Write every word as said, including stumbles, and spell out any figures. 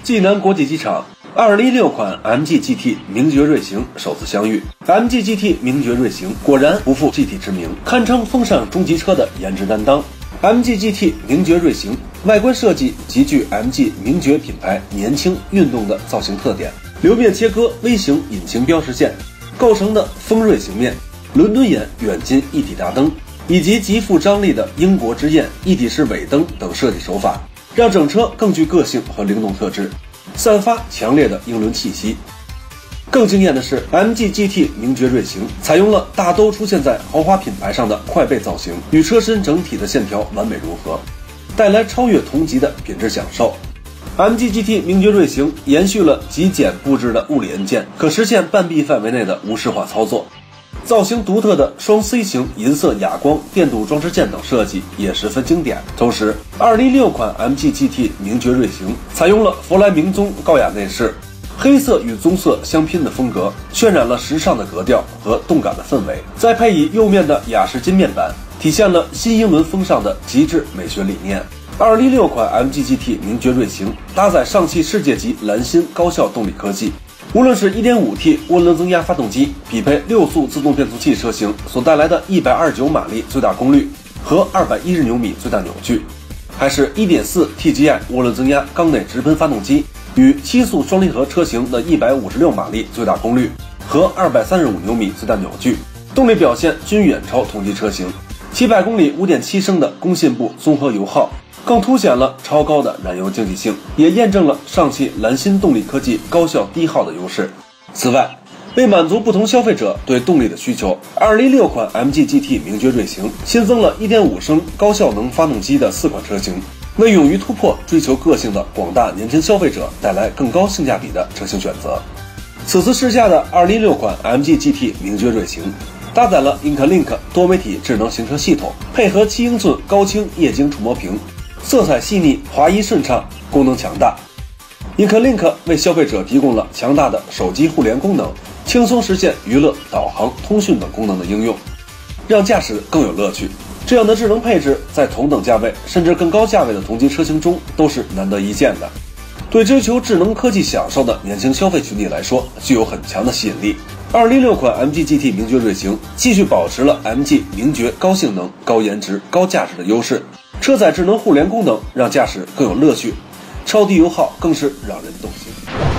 济南国际机场二零一六款 M G G T 名爵锐行首次相遇。M G G T 名爵锐行果然不负 G T 之名，堪称风尚中级车的颜值担当。M G G T 名爵锐行外观设计极具 M G 名爵品牌年轻运动的造型特点，流面切割微型引擎标识线构成的锋锐形面、伦敦眼远近一体大灯，以及极富张力的英国之焰一体式尾灯等设计手法，让整车更具个性和灵动特质，散发强烈的英伦气息。更惊艳的是 M G G T 名爵锐行采用了大都出现在豪华品牌上的快背造型，与车身整体的线条完美融合，带来超越同级的品质享受。M G G T 名爵锐行延续了极简布置的物理按键，可实现半壁范围内的无视化操作。造型独特的双 C 型银色哑光电镀装饰件等设计也十分经典。同时二零一六款 M G G T 名爵锐行采用了弗莱明宗高雅内饰，黑色与棕色相拼的风格，渲染了时尚的格调和动感的氛围，再配以右面的雅士金面板，体现了新英伦风尚的极致美学理念。二零一六款 M G G T 名爵锐行搭载上汽世界级蓝芯高效动力科技，无论是 一点五 T 涡轮增压发动机匹配六速自动变速器车型所带来的一百二十九马力最大功率和二百一十牛米最大扭矩，还是 一点四 T G I 涡轮增压缸内直喷发动机与七速双离合车型的一百五十六马力最大功率和二百三十五牛米最大扭矩，动力表现均远超同级车型。七百公里 五点七升的工信部综合油耗更凸显了超高的燃油经济性，也验证了上汽蓝芯动力科技高效低耗的优势。此外，为满足不同消费者对动力的需求，二零一六款 M G G T 名爵锐行新增了 一点五升高效能发动机的四款车型，为勇于突破、追求个性的广大年轻消费者带来更高性价比的车型选择。此次试驾的二零一六款 M G G T 名爵锐行搭载了 InClink 多媒体智能行车系统，配合七英寸高清液晶触摸屏，色彩细腻，滑移顺畅，功能强大。InClink 为消费者提供了强大的手机互联功能，轻松实现娱乐、导航、通讯等功能的应用，让驾驶更有乐趣。这样的智能配置在同等价位甚至更高价位的同级车型中都是难得一见的，对追求智能科技享受的年轻消费群体来说具有很强的吸引力。二零一六款 M G G T 名爵锐行继续保持了 M G 名爵高性能、高颜值、高价值的优势，车载智能互联功能让驾驶更有乐趣，超低油耗更是让人动心。